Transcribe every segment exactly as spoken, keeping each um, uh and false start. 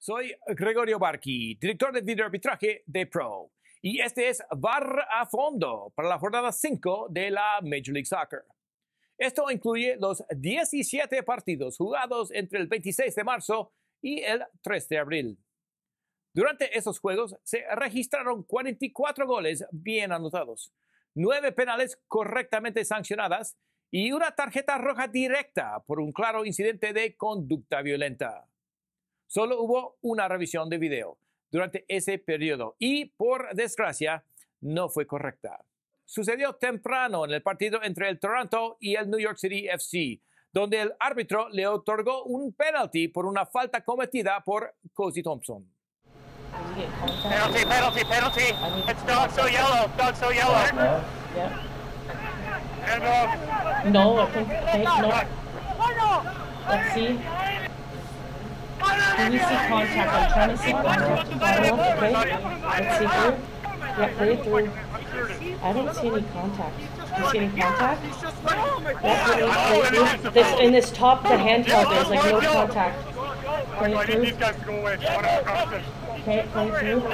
Soy Gregorio Barkey, director de video arbitraje de Pro, y este es V A R a fondo para la jornada cinco de la Major League Soccer. Esto incluye los diecisiete partidos jugados entre el veintiséis de marzo y el tres de abril. Durante esos juegos se registraron cuarenta y cuatro goles bien anotados, nueve penales correctamente sancionadas y una tarjeta roja directa por un claro incidente de conducta violenta. Solo hubo una revisión de video durante ese periodo y, por desgracia, no fue correcta. Sucedió temprano en el partido entre el Toronto y el New York City F C, donde el árbitro le otorgó un penalti por una falta cometida por Cozy Thompson. Penalty, penalty, penalty. It's dog so yellow, dog so yellow. Yeah. Yeah. And, uh, No, I think, okay, no. Let's see. Can we see contact? I'm trying to see contact. Follow, okay. Let's see through. Yeah, play it through. I don't see any contact. Do you see any contact? Yeah, play, play through. This, in this top, the handheld, there's like no contact. Play it I need through. these guys to go away. I want to cross this. Okay, play it through.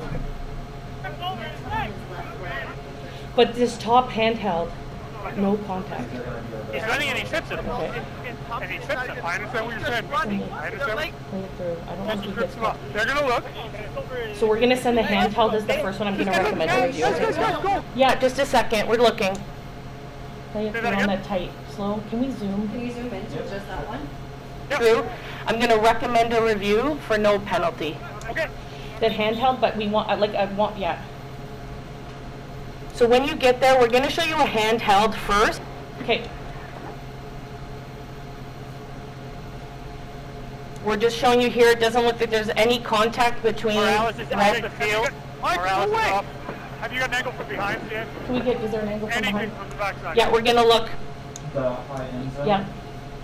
But this top handheld, no contact. He's running and he trips it. Okay. And he trips it. I understand what you're saying. I understand what Play it through. I don't He think he trips gets him up. They're going to look. So we're gonna send the handheld as the first one I'm gonna recommend to review. Yeah, just a second. We're looking. Play it through on that tight, slow. Can we zoom? Can you zoom into just that one? Through. I'm gonna recommend a review for no penalty. Okay. The handheld, but we want, like, I want, yeah. So when you get there, we're gonna show you a handheld first. Okay. We're just showing you here. It doesn't look like there's any contact between. Morales is off the field. Morales is away. off. Have you got an angle from behind, Dan? Can we get, is there an angle from Anything behind? from the backside. Yeah, we're gonna look. The high end zone? Yeah.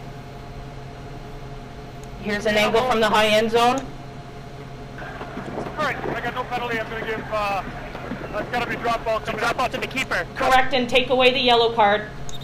Here's an angle from the high end zone. All right, I got no penalty. I'm going to give, uh, that's got to be drop ball. Some drop ball to the keeper. Correct, and take away the yellow card.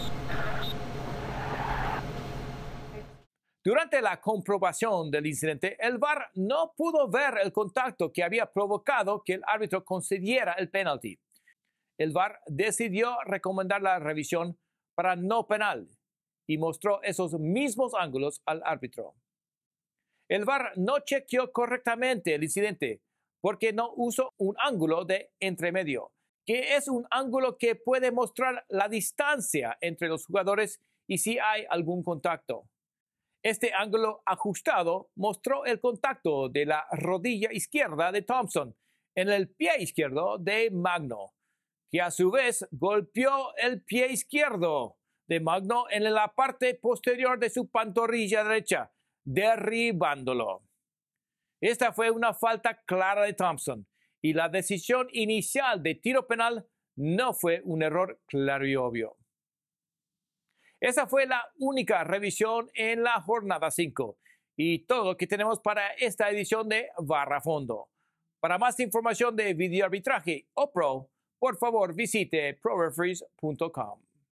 Durante la comprobación del incidente, el V A R no pudo ver el contacto que había provocado que el árbitro concediera el penalti. El V A R decidió recomendar la revisión para no penal y mostró esos mismos ángulos al árbitro. El V A R no chequeó correctamente el incidente porque no usó un ángulo de entremedio, que es un ángulo que puede mostrar la distancia entre los jugadores y si hay algún contacto. Este ángulo ajustado mostró el contacto de la rodilla izquierda de Thompson en el pie izquierdo de Magno, que a su vez golpeó el pie izquierdo de Magno en la parte posterior de su pantorrilla derecha, derribándolo. Esta fue una falta clara de Thompson y la decisión inicial de tiro penal no fue un error claro y obvio. Esa fue la única revisión en la jornada cinco y todo lo que tenemos para esta edición de V A R a fondo. Para más información de video arbitraje o Pro, por favor visite pro referees punto com.